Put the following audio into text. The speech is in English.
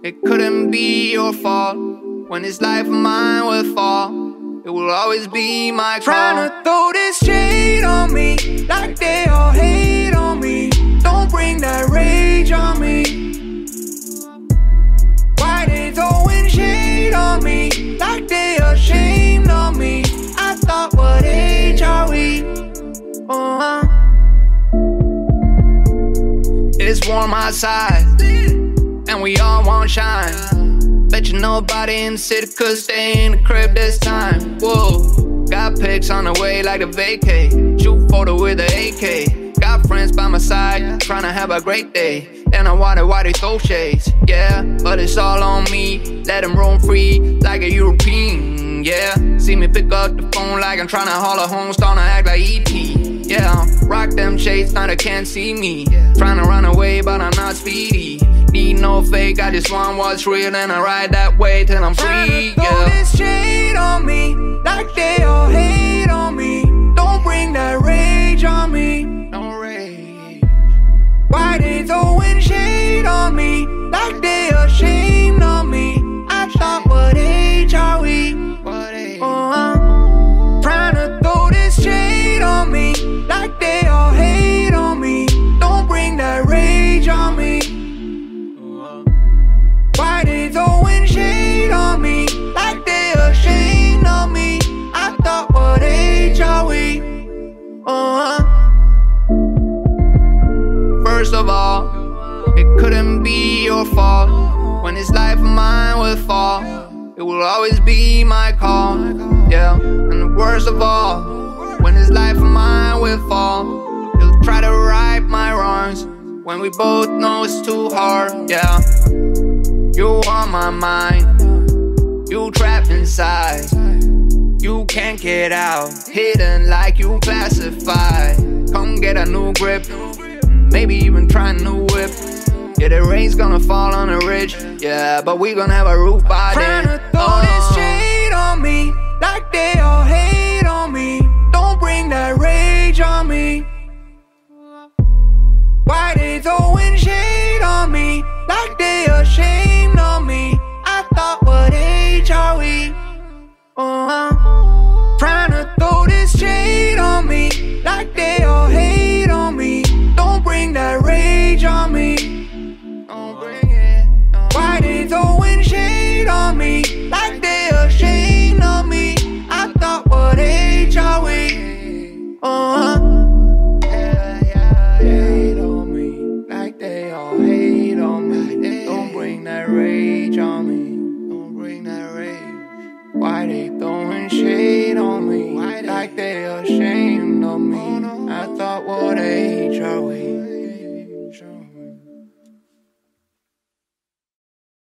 It couldn't be your fault. When this life of mine will fall, it will always be my call. Tryna throw this shade on me, like they all hate on me. Don't bring that rage on me. Why they throwing shade on me, like they ashamed of me? I thought, what age are we? It's warm outside, and we all want shine. Bet you nobody in the city could stay in the crib this time. Whoa, got pics on the way like a vacay. Shoot photo with the AK. Got friends by my side, tryna have a great day. Then I wonder why they throw shades. Yeah, but it's all on me. Let them roam free like a European. Yeah, see me pick up the phone like I'm tryna haul a home, starting to act like E.T. Yeah, rock them shades, now they can't see me. Tryna run away, but I'm not speedy. Need no fake, I just want what's real, and I ride that way till I'm free. Throw this shade on me, like they all hate on me. Don't bring that rage on me. No rage. Why they throwing shade on me, like they ashamed of me? I thought, what age are we? What age? Tryna throw this shade on me, like they all hate on me. Don't bring that rage on me. Why they throwing shade on me, like they ashamed of me? I thought, what age are we? First of all, it couldn't be your fault. When this life of mine will fall, it will always be my call. Yeah, and the worst of all, when this life of mine will fall, you'll try to right my wrongs when we both know it's too hard. Yeah, you on my mind, you trapped inside. You can't get out, hidden like you classified. Come get a new grip, maybe even try a new whip. Yeah, the rain's gonna fall on the ridge. Yeah, but we gonna have a roof by then. Tryna throw this shade on me, like they all hate on me. Don't bring that rage on me. Why they throwing shade on me, like they ashamed of me? I thought, what age are we? Tryna throw this shade on me, like they all hate on me. Don't bring that rage on me. Don't bring it. Why they throwing shade on me, like they ashamed of me? I thought, what age are we? Hate on me, like they all hate on me. Don't bring that rage on me. Don't bring that rage. Why they throwing shade on me, like they all